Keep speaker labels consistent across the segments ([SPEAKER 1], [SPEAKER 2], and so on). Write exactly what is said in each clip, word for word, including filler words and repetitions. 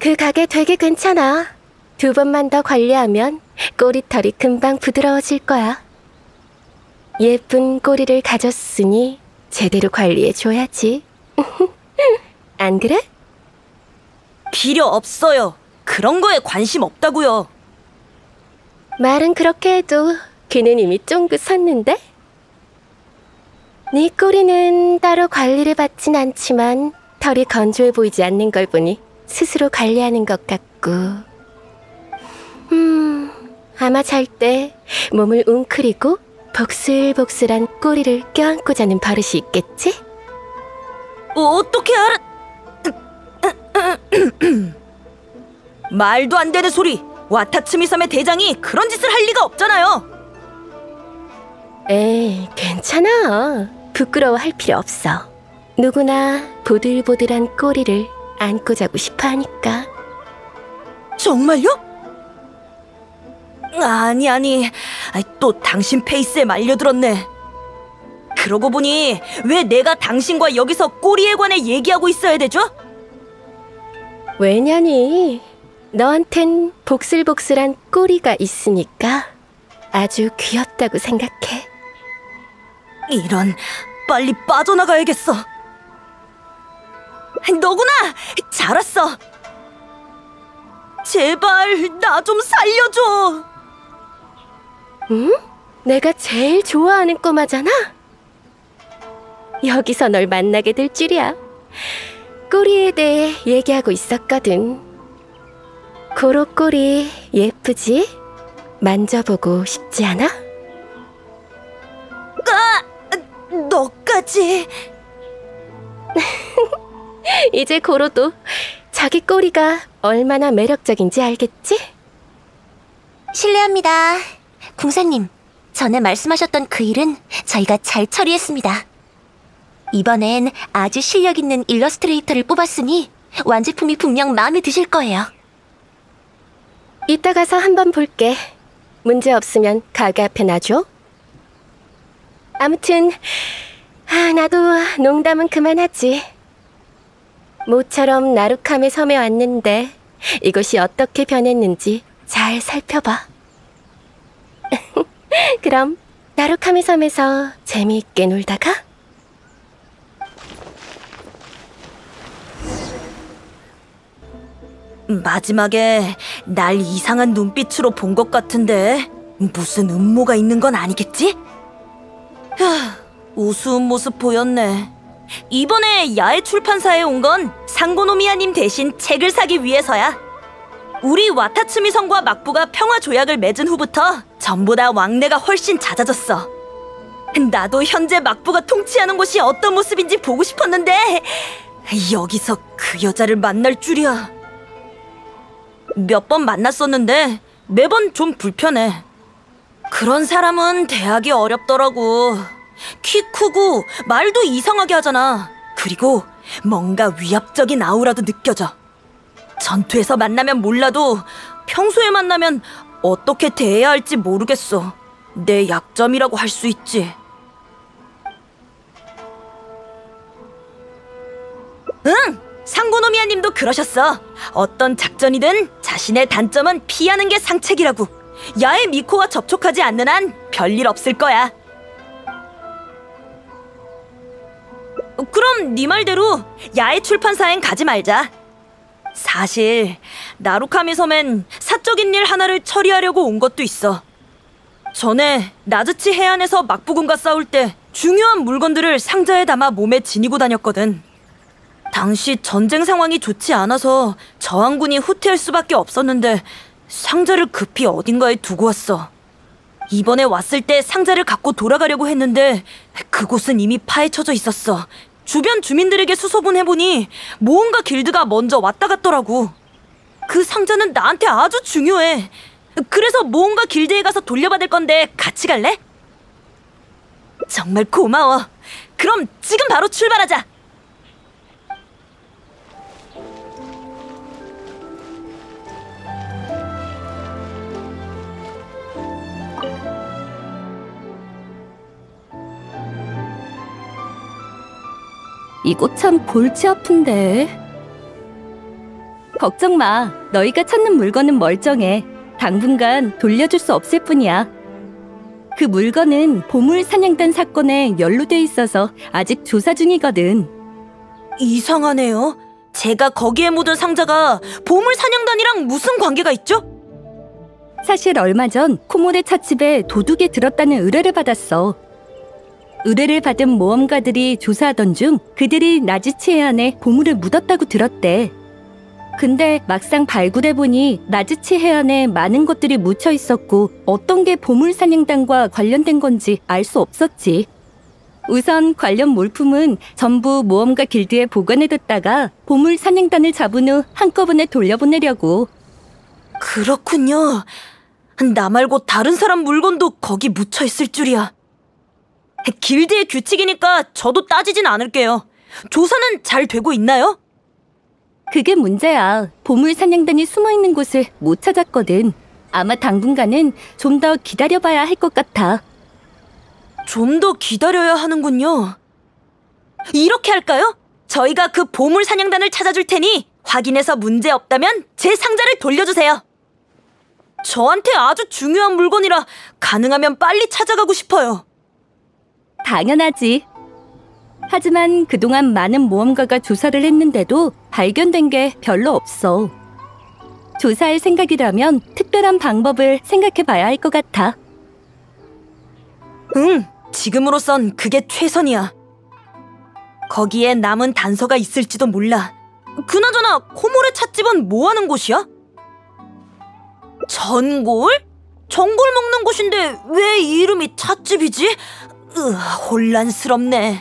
[SPEAKER 1] 그 가게 되게 괜찮아. 두 번만 더 관리하면 꼬리털이 금방 부드러워질 거야. 예쁜 꼬리를 가졌으니 제대로 관리해줘야지. 안 그래?
[SPEAKER 2] 필요 없어요. 그런 거에 관심 없다고요.
[SPEAKER 1] 말은 그렇게 해도 귀는 이미 쫑긋 섰는데? 네 꼬리는 따로 관리를 받진 않지만 털이 건조해 보이지 않는 걸 보니 스스로 관리하는 것 같고, 음, 아마 잘 때 몸을 웅크리고 복슬복슬한 꼬리를 껴안고 자는 버릇이 있겠지?
[SPEAKER 2] 어, 어떻게 알아? 말도 안 되는 소리! 와타츠미 섬의 대장이 그런 짓을 할 리가 없잖아요!
[SPEAKER 1] 에이, 괜찮아. 부끄러워할 필요 없어. 누구나 보들보들한 꼬리를 안고 자고 싶어 하니까.
[SPEAKER 2] 정말요? 아니 아니, 또 당신 페이스에 말려들었네. 그러고 보니 왜 내가 당신과 여기서 꼬리에 관해 얘기하고 있어야 되죠?
[SPEAKER 1] 왜냐니, 너한텐 복슬복슬한 꼬리가 있으니까 아주 귀엽다고 생각해.
[SPEAKER 2] 이런, 빨리 빠져나가야겠어. 너구나! 잘 왔어. 제발 나 좀 살려줘.
[SPEAKER 1] 응? 내가 제일 좋아하는 꼬마잖아? 여기서 널 만나게 될 줄이야. 꼬리에 대해 얘기하고 있었거든. 고로 꼬리 예쁘지? 만져보고 싶지 않아?
[SPEAKER 2] 아! 너까지.
[SPEAKER 1] 이제 고로도 자기 꼬리가 얼마나 매력적인지 알겠지?
[SPEAKER 3] 실례합니다. 궁사님, 전에 말씀하셨던 그 일은 저희가 잘 처리했습니다. 이번엔 아주 실력 있는 일러스트레이터를 뽑았으니 완제품이 분명 마음에 드실 거예요.
[SPEAKER 1] 이따 가서 한번 볼게. 문제 없으면 가게 앞에 놔줘. 아무튼 아, 나도 농담은 그만하지. 모처럼 나루카메 섬에 왔는데 이곳이 어떻게 변했는지 잘 살펴봐. 그럼 나루카메 섬에서 재미있게 놀다가.
[SPEAKER 2] 마지막에 날 이상한 눈빛으로 본 것 같은데 무슨 음모가 있는 건 아니겠지? 하, 우스운 모습 보였네. 이번에 야외 출판사에 온 건 상고노미야님 대신 책을 사기 위해서야. 우리 와타츠미 성과 막부가 평화 조약을 맺은 후부터 전보다 왕래가 훨씬 잦아졌어. 나도 현재 막부가 통치하는 곳이 어떤 모습인지 보고 싶었는데 여기서 그 여자를 만날 줄이야. 몇 번 만났었는데 매번 좀 불편해. 그런 사람은 대하기 어렵더라고. 키 크고 말도 이상하게 하잖아. 그리고 뭔가 위압적인 아우라도 느껴져. 전투에서 만나면 몰라도 평소에 만나면 어떻게 대해야 할지 모르겠어. 내 약점이라고 할 수 있지. 응! 상고노미야님도 그러셨어. 어떤 작전이든 자신의 단점은 피하는 게 상책이라고. 야외 미코와 접촉하지 않는 한 별일 없을 거야. 그럼 네 말대로 야외 출판사엔 가지 말자. 사실 나루카미 섬엔 사적인 일 하나를 처리하려고 온 것도 있어. 전에 나즈치 해안에서 막부군과 싸울 때 중요한 물건들을 상자에 담아 몸에 지니고 다녔거든. 당시 전쟁 상황이 좋지 않아서 저항군이 후퇴할 수밖에 없었는데 상자를 급히 어딘가에 두고 왔어. 이번에 왔을 때 상자를 갖고 돌아가려고 했는데 그곳은 이미 파헤쳐져 있었어. 주변 주민들에게 수소문해보니 모험가 길드가 먼저 왔다 갔더라고. 그 상자는 나한테 아주 중요해. 그래서 모험가 길드에 가서 돌려받을 건데 같이 갈래? 정말 고마워. 그럼 지금 바로 출발하자.
[SPEAKER 1] 이곳 참 골치 아픈데.
[SPEAKER 4] 걱정 마. 너희가 찾는 물건은 멀쩡해. 당분간 돌려줄 수 없을 뿐이야. 그 물건은 보물 사냥단 사건에 연루돼 있어서 아직 조사 중이거든.
[SPEAKER 2] 이상하네요. 제가 거기에 묻은 상자가 보물 사냥단이랑 무슨 관계가 있죠?
[SPEAKER 4] 사실 얼마 전 코모레 찻집에 도둑이 들었다는 의뢰를 받았어. 의뢰를 받은 모험가들이 조사하던 중 그들이 나즈치 해안에 보물을 묻었다고 들었대. 근데 막상 발굴해보니 나즈치 해안에 많은 것들이 묻혀 있었고 어떤 게 보물 사냥단과 관련된 건지 알 수 없었지. 우선 관련 물품은 전부 모험가 길드에 보관해뒀다가 보물 사냥단을 잡은 후 한꺼번에 돌려보내려고.
[SPEAKER 2] 그렇군요. 나 말고 다른 사람 물건도 거기 묻혀 있을 줄이야. 길드의 규칙이니까 저도 따지진 않을게요. 조사는 잘 되고 있나요?
[SPEAKER 4] 그게 문제야. 보물 사냥단이 숨어있는 곳을 못 찾았거든. 아마 당분간은 좀 더 기다려봐야 할 것 같아.
[SPEAKER 2] 좀 더 기다려야 하는군요. 이렇게 할까요? 저희가 그 보물 사냥단을 찾아줄 테니 확인해서 문제 없다면 제 상자를 돌려주세요. 저한테 아주 중요한 물건이라 가능하면 빨리 찾아가고 싶어요.
[SPEAKER 4] 당연하지. 하지만 그동안 많은 모험가가 조사를 했는데도 발견된 게 별로 없어. 조사할 생각이라면 특별한 방법을 생각해 봐야 할 것 같아.
[SPEAKER 2] 응, 지금으로선 그게 최선이야. 거기에 남은 단서가 있을지도 몰라. 그나저나 코모레 찻집은 뭐 하는 곳이야? 전골? 전골 먹는 곳인데 왜 이름이 찻집이지? 으, 혼란스럽네.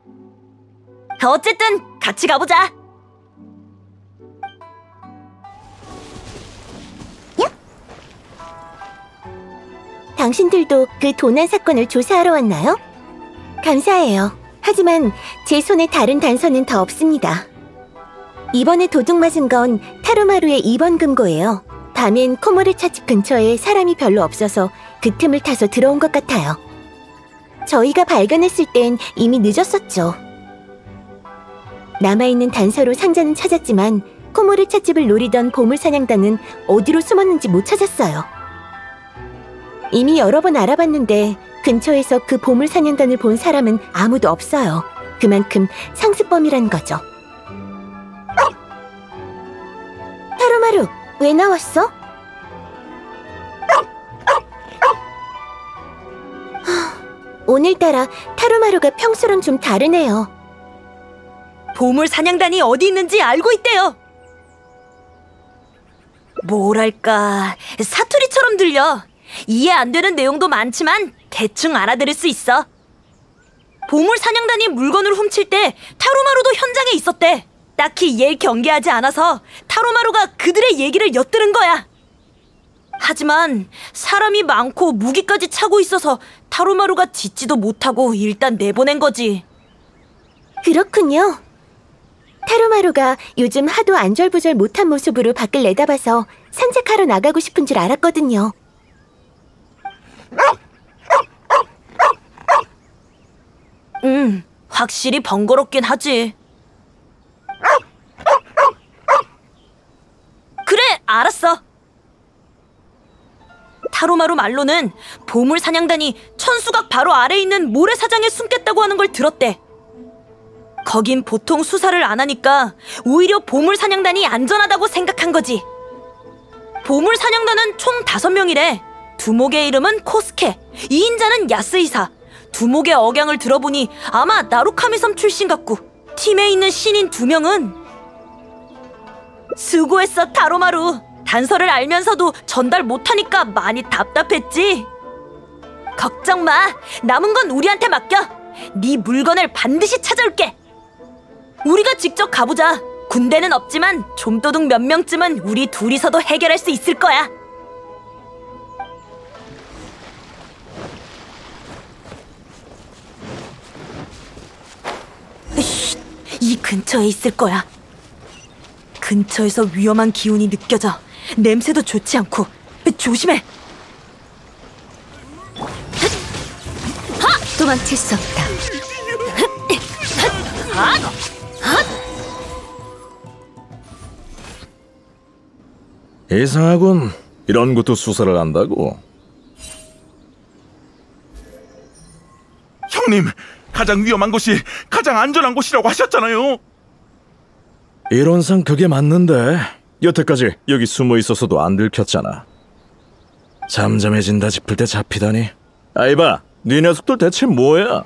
[SPEAKER 2] 어쨌든 같이 가보자.
[SPEAKER 3] 당신들도 그 도난 사건을 조사하러 왔나요? 감사해요. 하지만 제 손에 다른 단서는 더 없습니다. 이번에 도둑 맞은 건 타루마루의 이 번 금고예요. 밤엔 코모레 찻집 근처에 사람이 별로 없어서 그 틈을 타서 들어온 것 같아요. 저희가 발견했을 땐 이미 늦었었죠. 남아있는 단서로 상자는 찾았지만 코모레 찻집을 노리던 보물사냥단은 어디로 숨었는지 못 찾았어요. 이미 여러 번 알아봤는데 근처에서 그 보물사냥단을 본 사람은 아무도 없어요. 그만큼 상습범이란 거죠. 타루마루, 왜 나왔어? 오늘따라 타루마루가 평소랑 좀 다르네요.
[SPEAKER 2] 보물 사냥단이 어디 있는지 알고 있대요. 뭐랄까, 사투리처럼 들려. 이해 안 되는 내용도 많지만 대충 알아들을 수 있어. 보물 사냥단이 물건을 훔칠 때 타루마루도 현장에 있었대. 딱히 얘 경계하지 않아서 타루마루가 그들의 얘기를 엿들은 거야. 하지만 사람이 많고 무기까지 차고 있어서 타루마루가 짖지도 못하고 일단 내보낸 거지.
[SPEAKER 3] 그렇군요. 타루마루가 요즘 하도 안절부절 못한 모습으로 밖을 내다봐서 산책하러 나가고 싶은 줄 알았거든요.
[SPEAKER 2] 응, 확실히 번거롭긴 하지. 그래, 알았어. 타루마루 말로는 보물 사냥단이 천수각 바로 아래에 있는 모래사장에 숨겠다고 하는 걸 들었대. 거긴 보통 수사를 안 하니까 오히려 보물 사냥단이 안전하다고 생각한 거지. 보물 사냥단은 총 다섯 명이래. 두목의 이름은 코스케, 이인자는 야스이사. 두목의 억양을 들어보니 아마 나루카미 섬 출신 같고, 팀에 있는 신인 두 명은 수고했어, 타로마루. 단서를 알면서도 전달 못하니까 많이 답답했지. 걱정 마. 남은 건 우리한테 맡겨. 네 물건을 반드시 찾아올게. 우리가 직접 가보자. 군대는 없지만 좀도둑 몇 명쯤은 우리 둘이서도 해결할 수 있을 거야. 쉿, 이 근처에 있을 거야. 근처에서 위험한 기운이 느껴져. 냄새도 좋지 않고. 조심해.
[SPEAKER 3] 도망칠 수 없다.
[SPEAKER 5] 이상하군. 이런 것도 수사를 한다고?
[SPEAKER 6] 형님, 가장 위험한 곳이 가장 안전한 곳이라고 하셨잖아요.
[SPEAKER 5] 이론상 그게 맞는데 여태까지 여기 숨어 있어서도 안 들켰잖아. 잠잠해진다 싶을 때 잡히다니. 아이봐, 네 녀석들 대체 뭐야?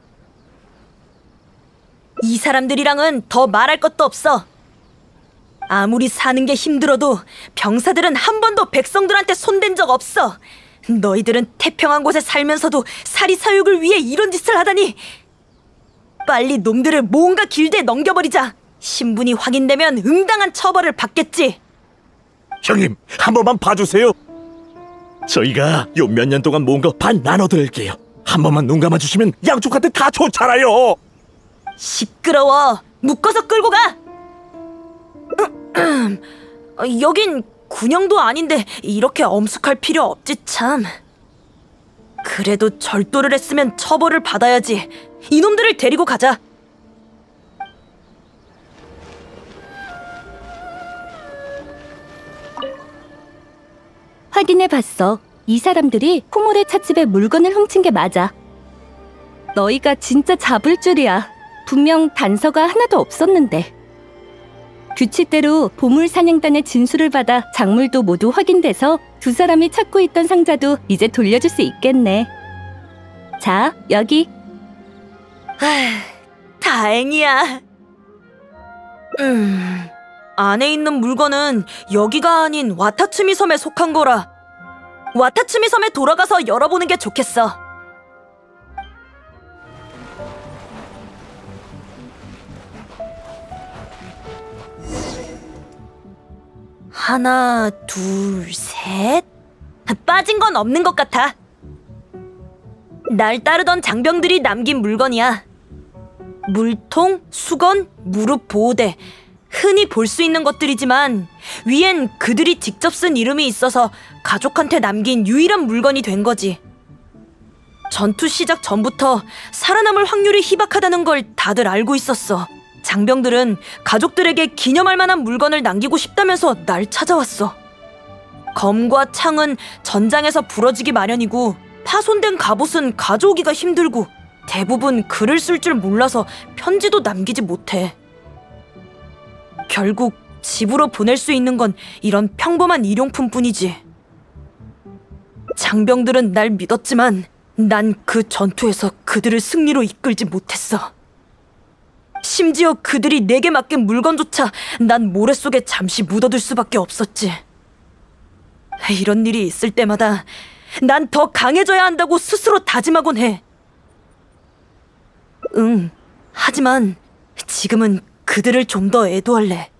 [SPEAKER 2] 이 사람들이랑은 더 말할 것도 없어. 아무리 사는 게 힘들어도 병사들은 한 번도 백성들한테 손댄 적 없어. 너희들은 태평한 곳에 살면서도 사리사욕을 위해 이런 짓을 하다니. 빨리 놈들을 뭔가 길드에 넘겨버리자. 신분이 확인되면 응당한 처벌을 받겠지.
[SPEAKER 5] 형님, 한 번만 봐주세요. 저희가 요 몇 년 동안 모은 거 반 나눠드릴게요. 한 번만 눈 감아주시면 양쪽한테 다 좋잖아요.
[SPEAKER 2] 시끄러워. 묶어서 끌고 가. 어, 여긴 군영도 아닌데 이렇게 엄숙할 필요 없지 참. 그래도 절도를 했으면 처벌을 받아야지. 이놈들을 데리고 가자.
[SPEAKER 4] 확인해봤어. 이 사람들이 코모레 찻집에 물건을 훔친 게 맞아. 너희가 진짜 잡을 줄이야. 분명 단서가 하나도 없었는데. 규칙대로 보물사냥단의 진술을 받아 작물도 모두 확인돼서 두 사람이 찾고 있던 상자도 이제 돌려줄 수 있겠네. 자, 여기.
[SPEAKER 2] 다행이야. 음, 안에 있는 물건은 여기가 아닌 와타츠미 섬에 속한 거라. 와타츠미 섬에 돌아가서 열어보는 게 좋겠어. 하나, 둘, 셋. 빠진 건 없는 것 같아. 날 따르던 장병들이 남긴 물건이야. 물통, 수건, 무릎 보호대. 흔히 볼 수 있는 것들이지만 위엔 그들이 직접 쓴 이름이 있어서 가족한테 남긴 유일한 물건이 된 거지. 전투 시작 전부터 살아남을 확률이 희박하다는 걸 다들 알고 있었어. 장병들은 가족들에게 기념할 만한 물건을 남기고 싶다면서 날 찾아왔어. 검과 창은 전장에서 부러지기 마련이고 파손된 갑옷은 가져오기가 힘들고 대부분 글을 쓸 줄 몰라서 편지도 남기지 못해. 결국 집으로 보낼 수 있는 건 이런 평범한 일용품뿐이지. 장병들은 날 믿었지만 난 그 전투에서 그들을 승리로 이끌지 못했어. 심지어 그들이 내게 맡긴 물건조차 난 모래 속에 잠시 묻어둘 수밖에 없었지. 이런 일이 있을 때마다 난 더 강해져야 한다고 스스로 다짐하곤 해. 응, 하지만 지금은 그들을 좀 더 애도할래.